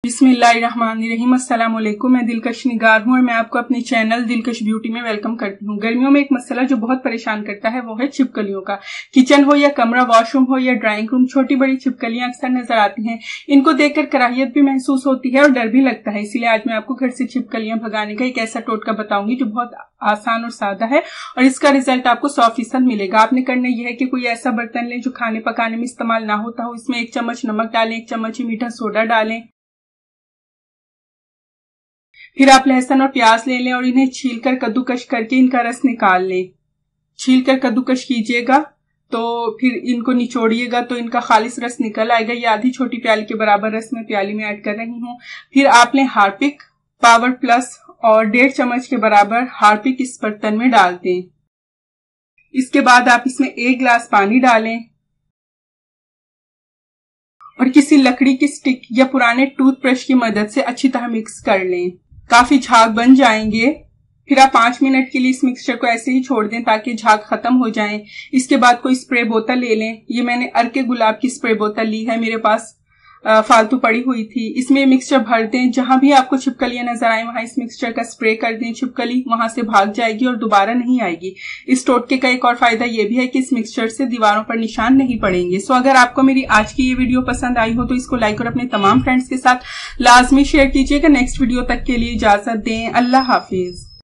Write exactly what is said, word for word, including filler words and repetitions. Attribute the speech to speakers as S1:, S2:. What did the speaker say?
S1: बिस्मिल्लाहिर्रहमानिर्रहीम। अस्सलाम वालेकुम। मैं दिलकश निगार हूँ और मैं आपको अपने चैनल दिलकश ब्यूटी में वेलकम करती हूँ। गर्मियों में एक मसला जो बहुत परेशान करता है वो है छिपकलियों का। किचन हो या कमरा, वॉशरूम हो या ड्राइंग रूम, छोटी बड़ी छिपकलियां अक्सर नजर आती हैं। इनको देखकर कराहियत भी महसूस होती है और डर भी लगता है। इसलिए आज मैं आपको घर से छिपकलियां भगाने का एक ऐसा टोटका बताऊंगी जो बहुत आसान और सादा है और इसका रिजल्ट आपको सौ फीसद मिलेगा। आपने करना यह है कि कोई ऐसा बर्तन लें जो खाने पकाने में इस्तेमाल ना होता हो। इसमें एक चम्मच नमक डालें, एक चम्मच मीठा सोडा डालें। फिर आप लहसुन और प्याज ले लें और इन्हें छीलकर कद्दूकश करके इनका रस निकाल लें। छीलकर कद्दूकश कीजिएगा तो फिर इनको निचोड़िएगा तो इनका खालिस रस निकल आएगा। ये आधी छोटी प्याली के बराबर रस मैं प्याली में ऐड कर रही हूँ। फिर आप लें हार्पिक पावर प्लस और डेढ़ चम्मच के बराबर हार्पिक इस बर्तन में डाल दें। इसके बाद आप इसमें एक गिलास पानी डालें और किसी लकड़ी की स्टिक या पुराने टूथब्रश की मदद से अच्छी तरह मिक्स कर लें। काफी झाग बन जाएंगे। फिर आप पांच मिनट के लिए इस मिक्सचर को ऐसे ही छोड़ दें ताकि झाग खत्म हो जाएं। इसके बाद कोई स्प्रे बोतल ले लें। ये मैंने अर्के गुलाब की स्प्रे बोतल ली है, मेरे पास आ, फालतू पड़ी हुई थी। इसमें मिक्सचर भर दें। जहां भी आपको छिपकलियां नजर आए वहां इस मिक्सचर का स्प्रे कर दें। छिपकली वहां से भाग जाएगी और दोबारा नहीं आएगी। इस टोटके का एक और फायदा ये भी है कि इस मिक्सचर से दीवारों पर निशान नहीं पड़ेंगे। सो अगर आपको मेरी आज की ये वीडियो पसंद आई हो तो इसको लाइक और अपने तमाम फ्रेंड्स के साथ लाजमी शेयर कीजिएगा। नेक्स्ट वीडियो तक के लिए इजाजत दें। अल्लाह हाफिज।